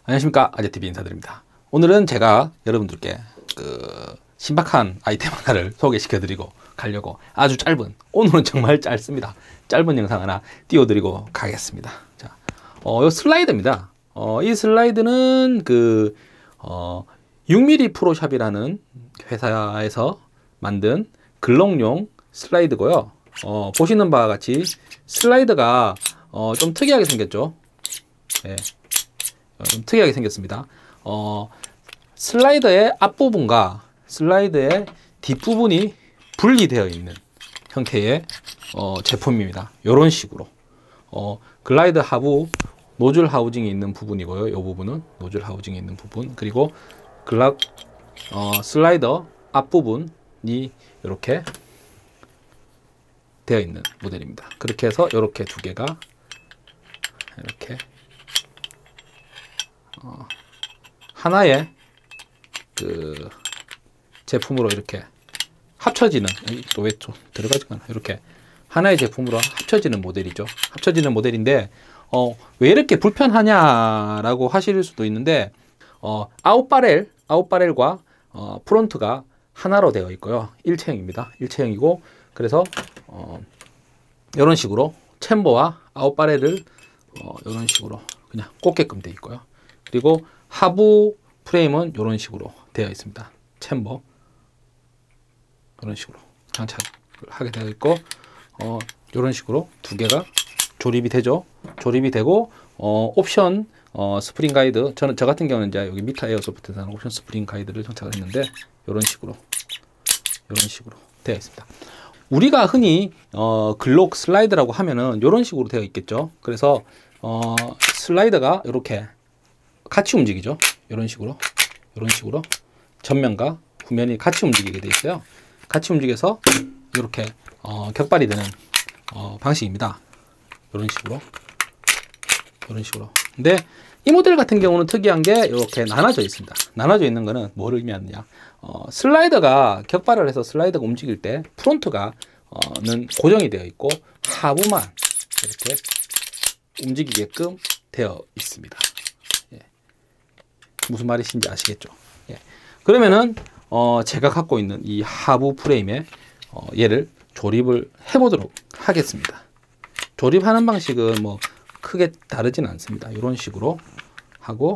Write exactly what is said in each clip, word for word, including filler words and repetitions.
안녕하십니까, 아재티비 인사드립니다. 오늘은 제가 여러분들께 그 신박한 아이템 하나를 소개시켜 드리고 가려고 아주 짧은, 오늘은 정말 짧습니다, 짧은 영상 하나 띄워드리고 가겠습니다. 자, 어, 요 슬라이드입니다. 어, 이 슬라이드는 그 어, 육 밀리미터 프로샵이라는 회사에서 만든 글록용 슬라이드고요. 어, 보시는 바와 같이 슬라이드가 어, 좀 특이하게 생겼죠. 네. 좀 특이하게 생겼습니다. 어, 슬라이더의 앞부분과 슬라이드의 뒷부분이 분리되어 있는 형태의 어, 제품입니다. 이런 식으로 어, 글라이드 하부 노즐 하우징이 있는 부분이고요. 이 부분은 노즐 하우징이 있는 부분, 그리고 글락 어, 슬라이더 앞부분이 이렇게 되어 있는 모델입니다. 그렇게 해서 이렇게 두 개가 이렇게 어, 하나의 그 제품으로 이렇게 합쳐지는, 또 왜 또 들어가지가 않아, 이렇게 하나의 제품으로 합쳐지는 모델이죠. 합쳐지는 모델인데 어, 왜 이렇게 불편하냐라고 하실 수도 있는데 어, 아웃바렐 아웃바렐과 어, 프론트가 하나로 되어 있고요. 일체형입니다. 일체형이고, 그래서 어, 이런 식으로 챔버와 아웃바렐을 어, 이런 식으로 그냥 꽂게끔 되어 있고요. 그리고 하부 프레임은 이런 식으로 되어 있습니다. 챔버 이런 식으로 장착을 하게 되어 있고, 어, 이런 식으로 두 개가 조립이 되죠. 조립이 되고 어, 옵션 어, 스프링 가이드, 저는 저 같은 경우는 이제 여기 미타 에어소프트에서 옵션 스프링 가이드를 장착을 했는데 이런 식으로 이런 식으로 되어 있습니다. 우리가 흔히 어, 글록 슬라이드라고 하면은 이런 식으로 되어 있겠죠. 그래서 어, 슬라이더가 이렇게 같이 움직이죠. 이런 식으로 이런 식으로 전면과 후면이 같이 움직이게 되어 있어요. 같이 움직여서 이렇게 어, 격발이 되는 어, 방식입니다. 이런 식으로 이런 식으로. 근데 이 모델 같은 경우는 특이한 게 이렇게 나눠져 있습니다. 나눠져 있는 거는 뭐를 의미하느냐, 어, 슬라이더가 격발을 해서 슬라이더가 움직일 때 프론트가 어, 는 고정이 되어 있고 하부만 이렇게 움직이게끔 되어 있습니다. 예. 무슨 말이신지 아시겠죠? 예. 그러면은 어, 제가 갖고 있는 이 하부 프레임에 어, 얘를 조립을 해보도록 하겠습니다. 조립하는 방식은 뭐 크게 다르진 않습니다. 이런 식으로 하고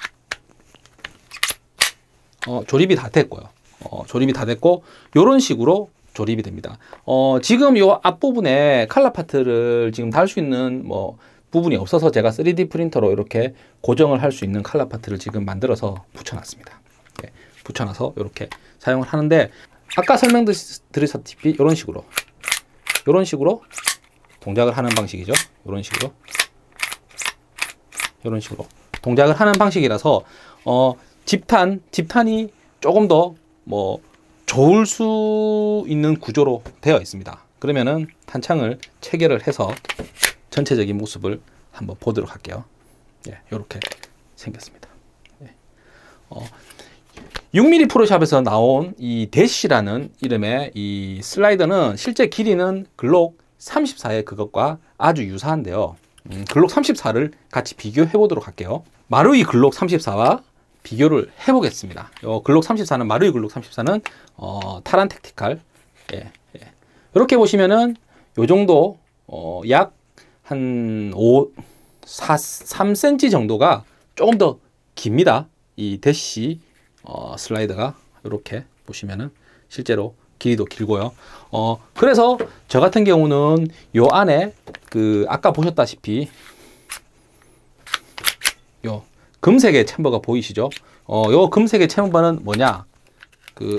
어, 조립이 다 됐고요. 어, 조립이 다 됐고 이런 식으로 조립이 됩니다. 어, 지금 이 앞부분에 칼라 파트를 지금 달 수 있는 뭐 부분이 없어서 제가 쓰리디 프린터로 이렇게 고정을 할 수 있는 칼라 파트를 지금 만들어서 붙여놨습니다. 예, 붙여놔서 이렇게 사용을 하는데, 아까 설명드렸다시피 이런 식으로 이런 식으로 동작을 하는 방식이죠. 이런 식으로 이런 식으로 동작을 하는 방식이라서 어, 집탄 집탄이 조금 더 뭐 좋을 수 있는 구조로 되어 있습니다. 그러면은 탄창을 체결을 해서 전체적인 모습을 한번 보도록 할게요. 예, 이렇게 생겼습니다. 예. 어, 육 밀리미터 프로샵에서 나온 이 대시라는 이름의 이 슬라이더는 실제 길이는 글록 삼십사의 그것과 아주 유사한데요. 음, 글록 삼십사를 같이 비교해 보도록 할게요. 마루이 글록 삼십사와 비교를 해 보겠습니다. 요 글록 삼십사는 마루이 글록 삼십사는 어, 타란 택티칼. 예, 예. 이렇게 보시면은 요 정도 어, 약 한 오, 사, 삼 센티미터 정도가 조금 더 깁니다. 이 대시 어, 슬라이더가 이렇게 보시면은 실제로 길이도 길고요. 어, 그래서 저 같은 경우는 요 안에 그 아까 보셨다시피 요 금색의 챔버가 보이시죠? 어, 요 금색의 챔버는 뭐냐? 그,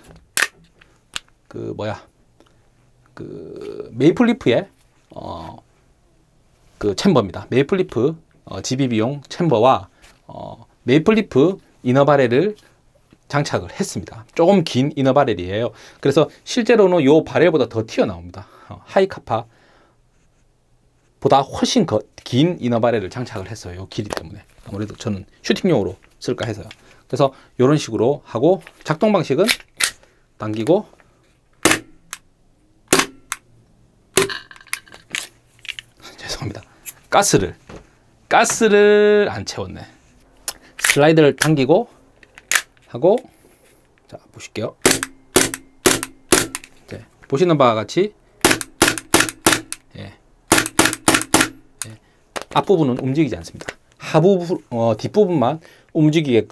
그 뭐야? 그 메이플리프의 어, 그 챔버입니다. 메이플리프 어, 지비비용 챔버와 어, 메이플리프 이너바렐을 장착을 했습니다. 조금 긴 이너 바렐이에요. 그래서 실제로는 이 바렐보다 더 튀어나옵니다. 어, 하이카파 보다 훨씬 거, 긴 이너 바렐을 장착을 했어요. 이 길이 때문에. 아무래도 저는 슈팅용으로 쓸까 해서요. 그래서 이런 식으로 하고, 작동 방식은 당기고 죄송합니다. 가스를 가스를 안 채웠네. 슬라이드를 당기고 하고, 자 보실게요. 네, 보시는 바와 같이 예. 예. 앞부분은 움직이지 않습니다. 하부 어, 뒷부분만 움직이게끔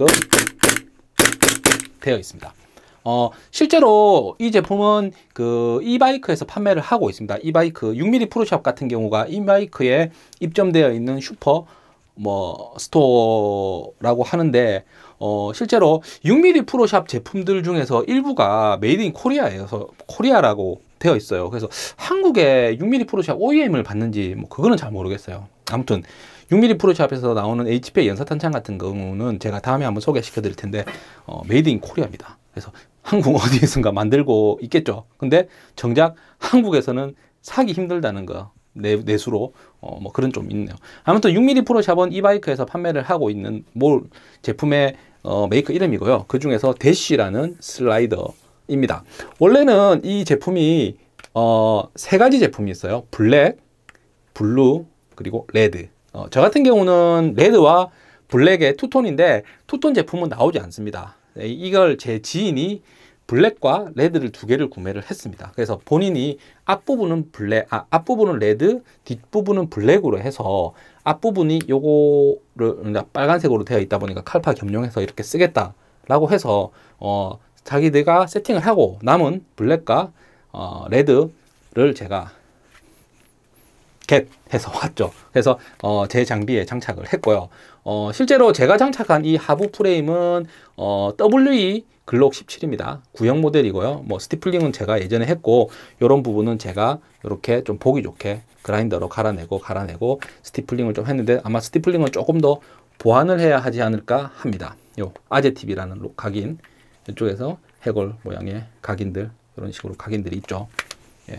되어 있습니다. 어, 실제로 이 제품은 그 이바이크에서 판매를 하고 있습니다. 이바이크 육 밀리미터 프로샵 같은 경우가 이바이크에 입점되어 있는 슈퍼 뭐 스토어라고 하는데, 어, 실제로 육 밀리미터 프로샵 제품들 중에서 일부가 메이드 인 코리아에서 코리아라고 되어 있어요. 그래서 한국에 육 밀리미터 프로샵 오이엠을 받는지 뭐 그거는 잘 모르겠어요. 아무튼 육 밀리미터 프로샵에서 나오는 에이치피의 연사탄창 같은 경우는 제가 다음에 한번 소개시켜 드릴 텐데, 어, 메이드 인 코리아입니다. 그래서 한국 어디에선가 만들고 있겠죠. 근데 정작 한국에서는 사기 힘들다는 거 내, 내수로 어, 뭐 그런 좀 있네요. 아무튼 육 밀리미터 프로샵은 이바이크에서 판매를 하고 있는 몰 제품의 어, 메이커 이름이고요. 그 중에서 대쉬라는 슬라이더입니다. 원래는 이 제품이 어, 세 가지 제품이 있어요. 블랙, 블루, 그리고 레드. 어, 저 같은 경우는 레드와 블랙의 투톤인데 투톤 제품은 나오지 않습니다. 이걸 제 지인이 블랙과 레드를 두 개를 구매를 했습니다. 그래서 본인이 앞부분은 블랙, 아, 앞부분은 레드, 뒷부분은 블랙으로 해서 앞부분이 요거를 빨간색으로 되어 있다 보니까 칼파 겸용해서 이렇게 쓰겠다라고 해서 어, 자기들가 세팅을 하고 남은 블랙과 어, 레드를 제가 겟해서 왔죠. 그래서 어, 제 장비에 장착을 했고요. 어, 실제로 제가 장착한 이 하부 프레임은 어, 더블유이 글록 십칠입니다. 구형 모델이고요. 뭐 스티플링은 제가 예전에 했고, 이런 부분은 제가 이렇게 좀 보기 좋게 그라인더로 갈아내고 갈아내고 스티플링을 좀 했는데, 아마 스티플링은 조금 더 보완을 해야 하지 않을까 합니다. 요 아제팁이라는 각인, 이쪽에서 해골 모양의 각인들, 이런 식으로 각인들이 있죠. 예.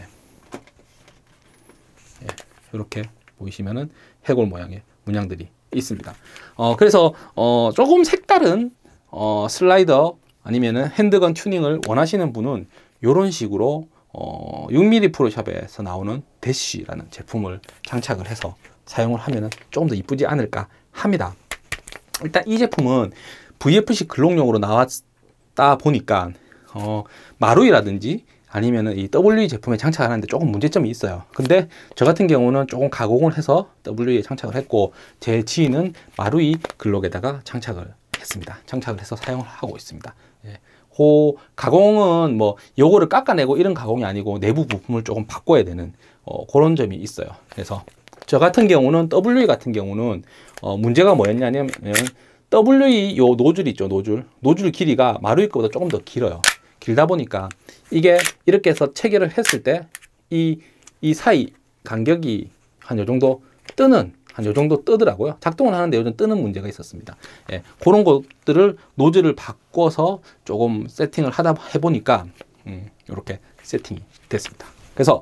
예. 이렇게 보이시면은 해골 모양의 문양들이 있습니다. 어, 그래서 어, 조금 색다른 어, 슬라이더 아니면은 핸드건 튜닝을 원하시는 분은 이런 식으로 어, 육 밀리미터 프로샵에서 나오는 대쉬라는 제품을 장착을 해서 사용을 하면은 조금 더 이쁘지 않을까 합니다. 일단 이 제품은 브이에프씨 글록용으로 나왔다 보니까 어, 마루이라든지 아니면은 이 더블유이 제품에 장착하는데 조금 문제점이 있어요. 근데 저 같은 경우는 조금 가공을 해서 더블유이에 장착을 했고, 제 지인은 마루이 글록에다가 장착을 했습니다. 장착을 해서 사용을 하고 있습니다. 예. 그 가공은 뭐 요거를 깎아내고 이런 가공이 아니고 내부 부품을 조금 바꿔야 되는 어, 그런 점이 있어요. 그래서 저 같은 경우는 더블유이 같은 경우는 어, 문제가 뭐였냐면 더블유이 요 노즐 있죠. 노즐 노즐 길이가 마루이 거보다 조금 더 길어요. 길다 보니까 이게 이렇게 해서 체결을 했을 때 이 이 사이 간격이 한 요 정도 뜨는 한 요 정도 뜨더라고요. 작동을 하는데 요즘 뜨는 문제가 있었습니다. 예, 그런 것들을 노즐을 바꿔서 조금 세팅을 하다 해보니까 음, 이렇게 세팅이 됐습니다. 그래서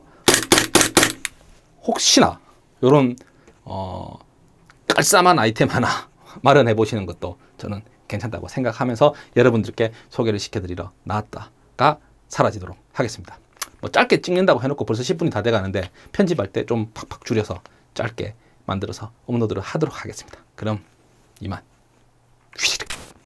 혹시나 요런 어, 깔쌈한 아이템 하나 마련해 보시는 것도 저는 괜찮다고 생각하면서 여러분들께 소개를 시켜드리러 나왔다가 사라지도록 하겠습니다. 뭐 짧게 찍는다고 해놓고 벌써 십 분이 다 돼가는데 편집할 때 좀 팍팍 줄여서 짧게 만들어서 업로드를 하도록 하겠습니다. 그럼 이만. 휘리릭.